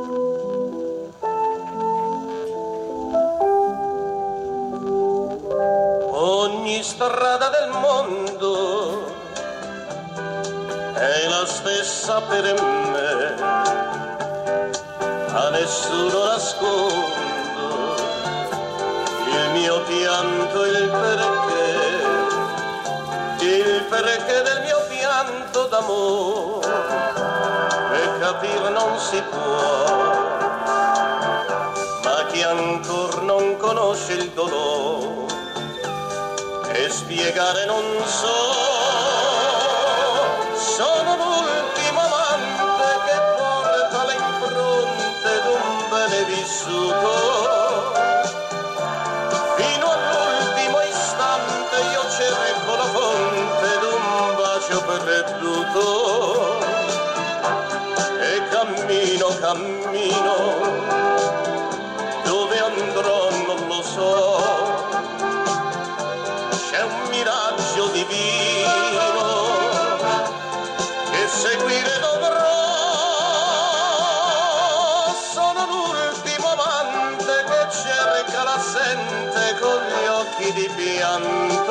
Ogni strada del mondo è la stessa per me, a nessuno nascondo il mio pianto, il perché del mio pianto d'amore, e capire non si può, ma chi ancora non conosce il dolore e spiegare non so. Sono l'ultimo amante che porta le impronte d'un bene vissuto. Fino all'ultimo istante io cerco la fonte d'un bacio perduto. E cammino, dove andrò non lo so. C'è un miraggio divino che seguire dovrò. Sono l'ultimo amante che cerca l'assente con gli occhi di pianto.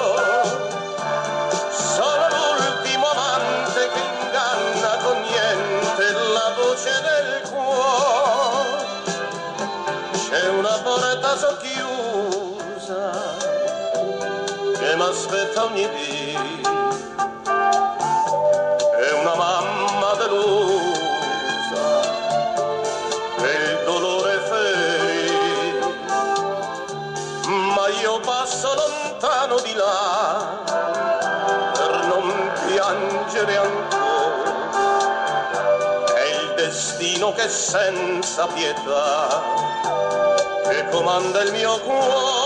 Sono l'ultimo amante che inganna con niente la voce del cuore. C'è una porta socchiusa che m'aspetta ogni dì, è una mamma delusa e il dolore ferì, ma io passo lontano di là per non piangere ancora. È il destino che senza pietà che comanda il mio cuore.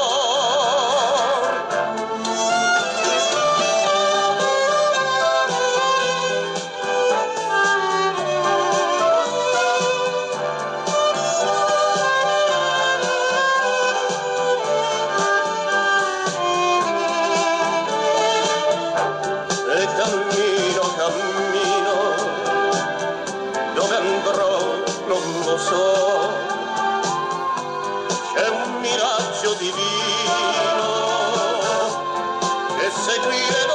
Cammino, dove andrò non lo so. C'è un miraggio divino che seguire